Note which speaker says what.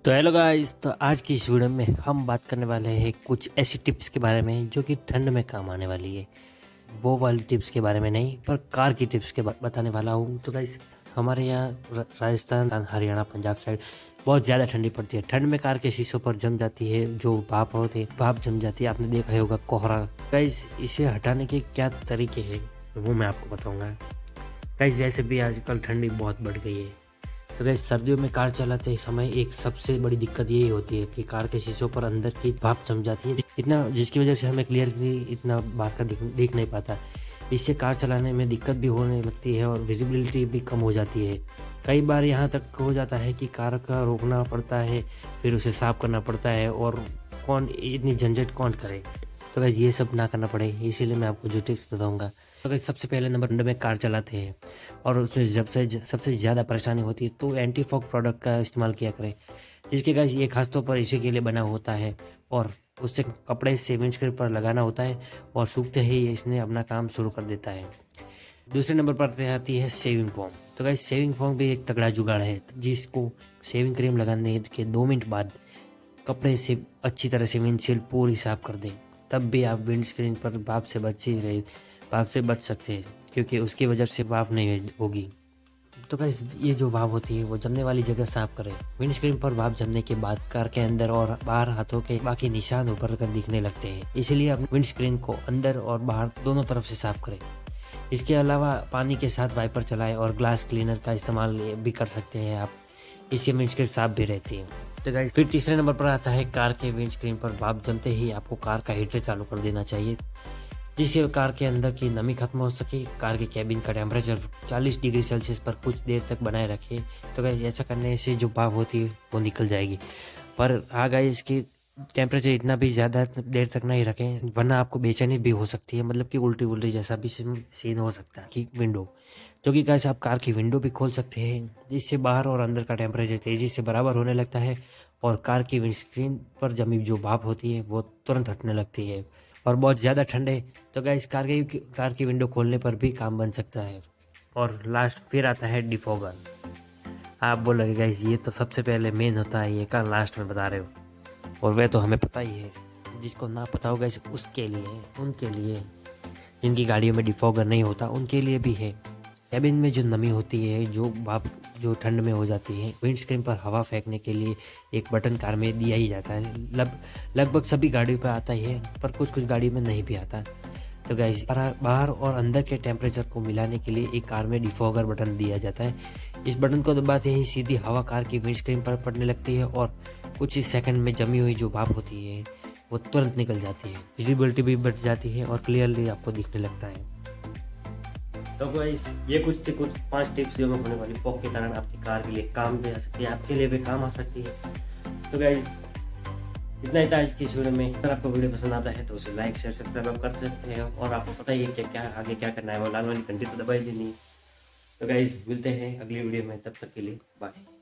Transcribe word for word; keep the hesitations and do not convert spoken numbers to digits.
Speaker 1: तो hello guys, तो आज की इस वीडियो में हम बात करने वाले हैं कुछ ऐसी टिप्स के बारे में जो कि ठंड में काम आने वाली है। वो वाली टिप्स के बारे में नहीं, पर कार की टिप्स के बताने वाला हूँ। तो गाइस, हमारे यहाँ राजस्थान, हरियाणा, पंजाब साइड बहुत ज़्यादा ठंडी पड़ती है। ठंड में कार के शीशों पर जम जाती है, जो भाप होते हैं भाप जम जाती है। आपने देखा ही होगा कोहरा। गाइस, इसे हटाने के क्या तरीके हैं वो मैं आपको बताऊँगा। गाइस, वैसे भी आजकल ठंडी बहुत बढ़ गई है। तो गाइस, सर्दियों में कार चलाते समय एक सबसे बड़ी दिक्कत यही होती है कि कार के शीशों पर अंदर की भाप जम जाती है, इतना जिसकी वजह से हमें क्लियरली इतना बाहर का दिख, दिख नहीं पाता। इससे कार चलाने में दिक्कत भी होने लगती है और विजिबिलिटी भी कम हो जाती है। कई बार यहाँ तक हो जाता है कि कार का रोकना पड़ता है, फिर उसे साफ करना पड़ता है, और कौन इतनी झंझट कौन करे। तो गाइस, ये सब ना करना पड़े, इसीलिए मैं आपको जो टिप्स बताऊंगा। तो गाइस, सबसे पहले नंबर में कार चलाते हैं और उसमें जब से सबसे ज़्यादा परेशानी होती है तो एंटी फॉग प्रोडक्ट का इस्तेमाल किया करें, जिसके गाइस ये खासतौर पर इसी के लिए बना होता है। और उससे कपड़े से विंडस्क्रीन पर लगाना होता है और सूखते ही इसने अपना काम शुरू कर देता है। दूसरे नंबर पर आती है शेविंग फोम। तो गाइस, शेविंग फोम भी एक तगड़ा जुगाड़ है, जिसको शेविंग क्रीम लगाने के दो मिनट बाद कपड़े से अच्छी तरह से विंडशील्ड पूरी साफ कर दें। तब भी आप विंडस्क्रीन पर भाप से बच ही रहे भाप से बच सकते हैं, क्योंकि उसकी वजह से भाप नहीं होगी। तो गाइस, ये जो भाप होती है वो जमने वाली जगह साफ करें। विंडस्क्रीन पर भाप जमने के बाद कार के अंदर और बाहर हाथों के बाकी निशान उभर कर दिखने लगते हैं, इसलिए आप विंडस्क्रीन को अंदर और बाहर दोनों तरफ से साफ करें। इसके अलावा पानी के साथ वाइपर चलाएं और ग्लास क्लीनर का इस्तेमाल भी कर सकते हैं आप, इससे विंडस्क्रीन साफ भी रहती है। तो गाइस, फिर तीसरे नंबर पर आता है कार के विंडस्क्रीन पर भाप जमते ही आपको कार का हीटर चालू कर देना चाहिए, जिससे कार के अंदर की नमी खत्म हो सके। कार के कैबिन का टेम्परेचर चालीस डिग्री सेल्सियस पर कुछ देर तक बनाए रखें। तो गाइस, ऐसा करने से जो भाप होती है वो निकल जाएगी। पर हाँ गाइस, इसकी टेम्परेचर इतना भी ज़्यादा देर तक नहीं रखें, वरना आपको बेचैनी भी हो सकती है, मतलब कि उल्टी उल्टी जैसा भी सीन हो सकता है कि विंडो, जो कि गाइस आप कार की विंडो भी खोल सकते हैं, जिससे बाहर और अंदर का टेम्परेचर तेज़ी से बराबर होने लगता है और कार की विंडस्क्रीन पर जमी जो भाप होती है वो तुरंत हटने लगती है। और बहुत ज़्यादा ठंड है तो गाइस, कार की कार की विंडो खोलने पर भी काम बन सकता है। और लास्ट फिर आता है डिफॉगर। आप बोल रहे गाइस, ये तो सबसे पहले मेन होता है, ये का लास्ट में बता रहे हो, और वह तो हमें पता ही है। जिसको ना पता होगा इस उसके लिए, उनके लिए जिनकी गाड़ियों में डिफॉगर नहीं होता उनके लिए भी है। कैबिन में जो नमी होती है, जो भाप जो ठंड में हो जाती है, विंडस्क्रीन पर हवा फेंकने के लिए एक बटन कार में दिया ही जाता है। लग लगभग सभी गाड़ियों पर आता ही है, पर कुछ कुछ गाड़ियों में नहीं भी आता। तो गाइस, बाहर और अंदर के टेम्परेचर को मिलाने के लिए एक कार में डिफॉगर बटन दिया जाता है। इस बटन को दबाते ही सीधी हवा कार की विंडस्क्रीन पर पड़ने लगती है और कुछ ही सेकंड में जमी हुई जो भाप होती है वो तुरंत निकल जाती है। विजिबिलिटी भी बढ़ जाती है और क्लियरली आपको दिखने लगता है। तो गाइस, ये कुछ से कुछ पांच टिप्स जो होने वाली फॉग के कारण आपकी कार के लिए काम भी आ सकती है, आपके लिए भी काम आ सकती है। तो गाइस, इतना ही था आज की वीडियो में। अगर आपको वीडियो पसंद आता है तो उसे लाइक शेयर सब्सक्राइब आप कर सकते हैं, और आपको पता ही है कि क्या आगे क्या करना है, वो लाल वाली घंटी तो दबाई देनी। तो गाइस, मिलते हैं अगली वीडियो में, तब तक के लिए बाय।